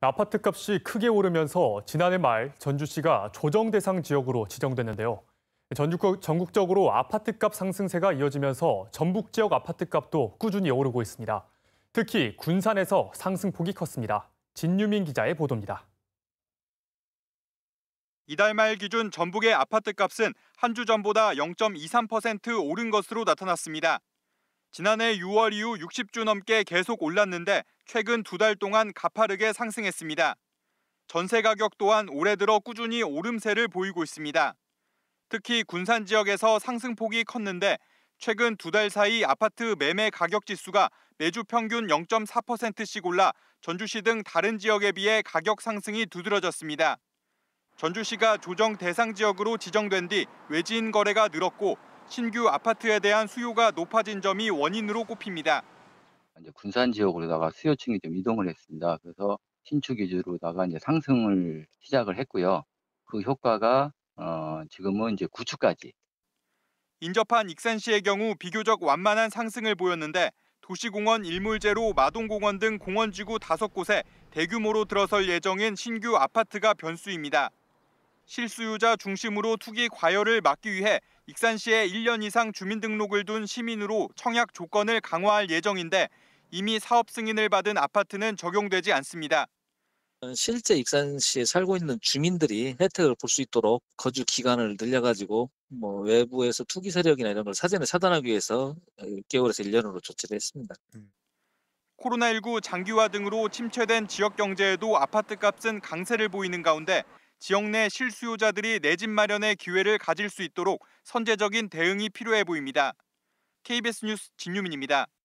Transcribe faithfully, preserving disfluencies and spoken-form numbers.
아파트값이 크게 오르면서 지난해 말 전주시가 조정 대상 지역으로 지정됐는데요. 전국, 전국적으로 아파트값 상승세가 이어지면서 전북 지역 아파트값도 꾸준히 오르고 있습니다. 특히 군산에서 상승폭이 컸습니다. 진유민 기자의 보도입니다. 이달 말 기준 전북의 아파트값은 한 주 전보다 영 점 이삼 퍼센트 오른 것으로 나타났습니다. 지난해 유월 이후 육십 주 넘게 계속 올랐는데 최근 두 달 동안 가파르게 상승했습니다. 전세 가격 또한 올해 들어 꾸준히 오름세를 보이고 있습니다. 특히 군산 지역에서 상승폭이 컸는데 최근 두 달 사이 아파트 매매 가격 지수가 매주 평균 영 점 사 퍼센트씩 올라 전주시 등 다른 지역에 비해 가격 상승이 두드러졌습니다. 전주시가 조정 대상 지역으로 지정된 뒤 외지인 거래가 늘었고 신규 아파트에 대한 수요가 높아진 점이 원인으로 꼽힙니다. 이제 군산 지역으로다가 수요층이 좀 이동을 했습니다. 그래서 신축 위주로다가 이제 상승을 시작을 했고요. 그 효과가 어 지금은 이제 구축까지. 인접한 익산시의 경우 비교적 완만한 상승을 보였는데 도시공원 일몰제로 마동공원 등 공원지구 다섯 곳에 대규모로 들어설 예정인 신규 아파트가 변수입니다. 실수요자 중심으로 투기 과열을 막기 위해 익산시에 일 년 이상 주민등록을 둔 시민으로 청약 조건을 강화할 예정인데 이미 사업 승인을 받은 아파트는 적용되지 않습니다. 실제 익산시에 살고 있는 주민들이 혜택을 볼 수 있도록 거주 기간을 늘려가지고 뭐 외부에서 투기 세력이나 이런 걸 사전에 차단하기 위해서 육 개월에서 일 년으로 조치를 했습니다. 코로나십구 장기화 등으로 침체된 지역 경제에도 아파트값은 강세를 보이는 가운데 지역 내 실수요자들이 내 집 마련의 기회를 가질 수 있도록 선제적인 대응이 필요해 보입니다. 케이비에스 뉴스 진유민입니다.